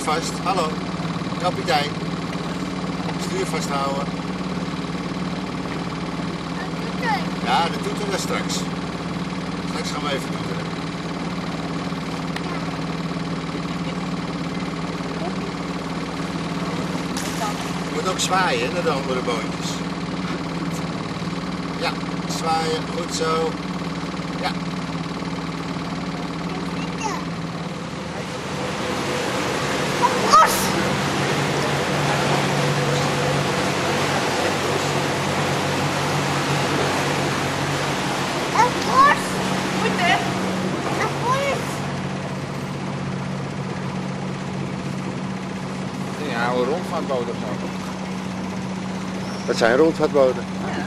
vast. Hallo. Kapitein. Stuur vasthouden. Ja, dat doet we straks. Straks gaan we even toeteren. Je moet ook zwaaien naar de andere bootjes. Ja, zwaaien. Goed zo. Ja. Ja, een rondvaartboot of zo. Dat zijn rondvaartboten. Ja.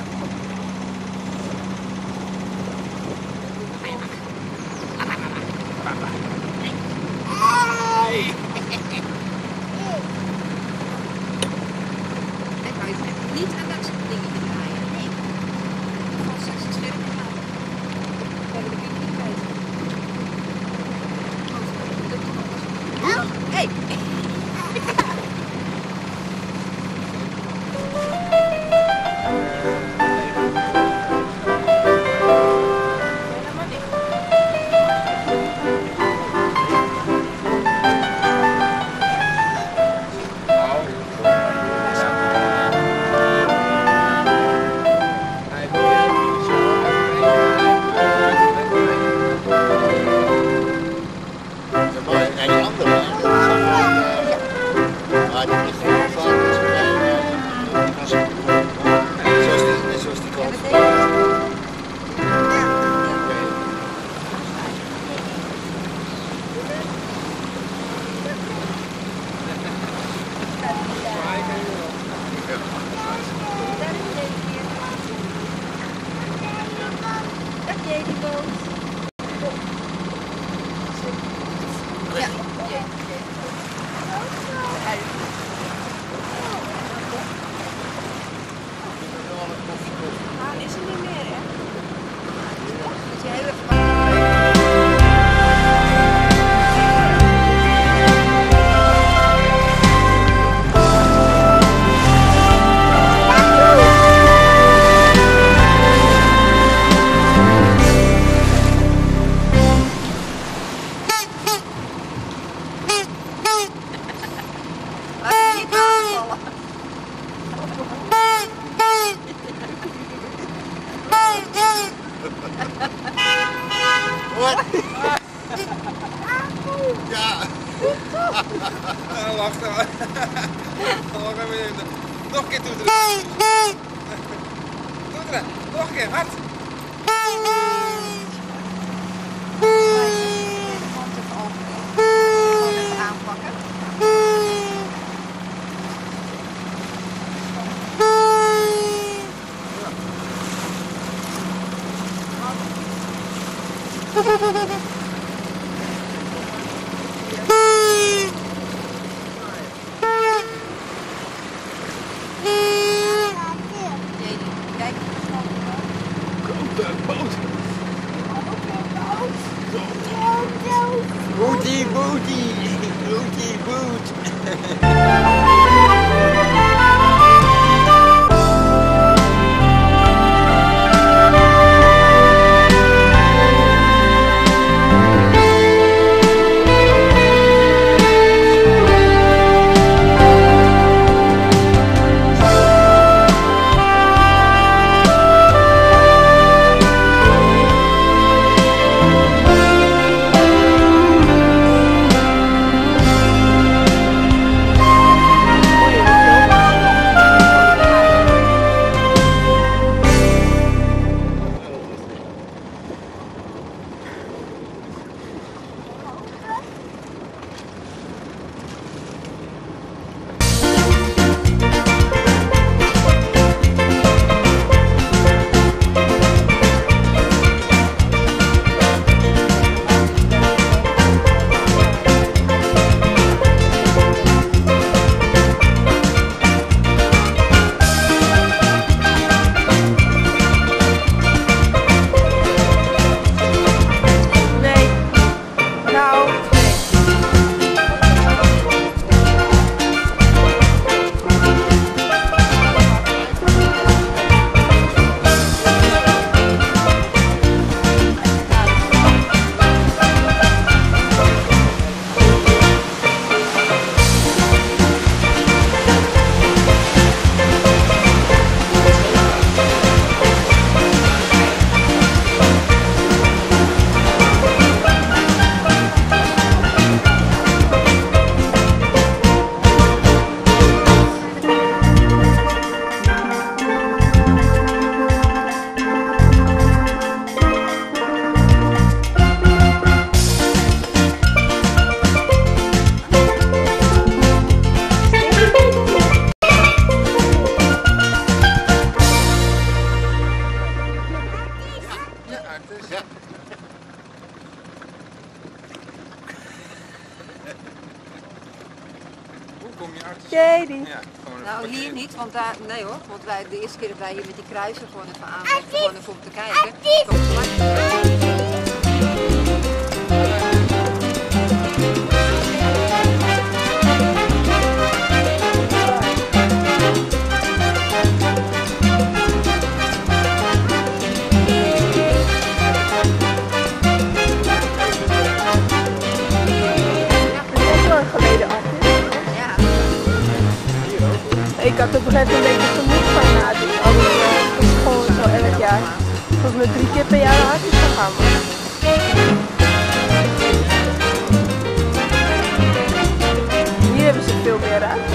Ik wou je niet aan dat soort dingen te draaien. Nee. Ik valt straks het scherp aan. Dat heb ik niet weten. Hey! Is er niet meer, hè? Is je hele Wat? Ja. Wacht even. Wacht even. Nog een keer toeteren. Toeteren. Nog een keer. Hard. aanpakken. Kijk, Boetie, boetie. Boetie, boet. Nou, hier niet, want daar, nee hoor, want wij, de eerste keer dat wij hier met die kruiser gewoon even aanleggen, gewoon even om te kijken. Komt gelijk. Ik had op een gegeven moment een beetje vermoed van na dus alles op school zo elk jaar. Volgens mij 3 keer per jaar had ik zo gaan. Hier hebben ze veel meer ruimte.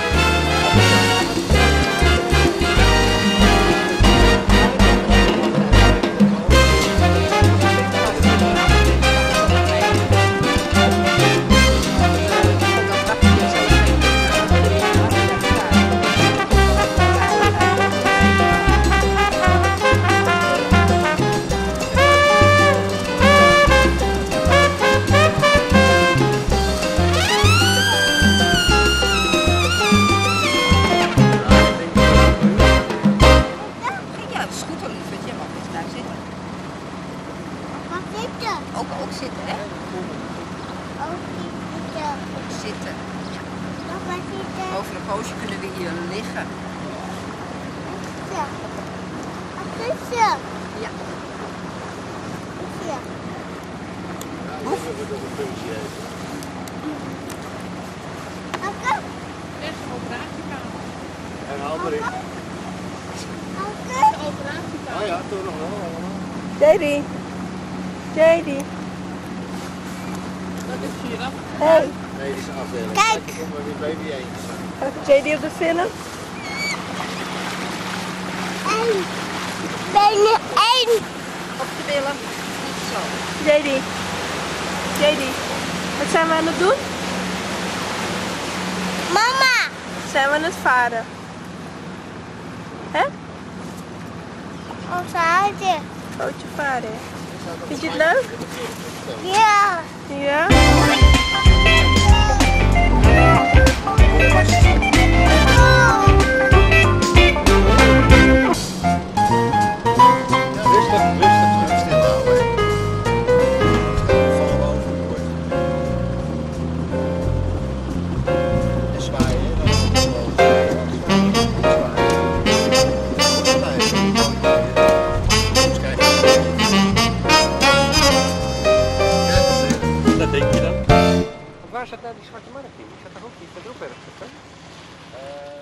Ook zitten, hè? Ook zitten. Ja. Over een poosje kunnen we hier liggen. Ja. Hoef. En haal erin. Oh ja, toen nog wel allemaal. JD. JD. Hey. Nee, die is een afdeling. Kijk. Ik kom maar weer baby 1. JD op de film? Bijna 1. Op de billen. Zo. JD. JD. Wat zijn we aan het doen? Mama. Zijn we aan het varen? Hè? Ons huisje. Bootje varen. Vind je het leuk? Ja. Ja? Rustig stil houden. Vallen over het bord. En zwaaien, hè? Dat is gewoon zwaaien. Dat denk je dan? Waar zat nou die zwarte markt in? Die zat daar ook niet verderop ergens, hè?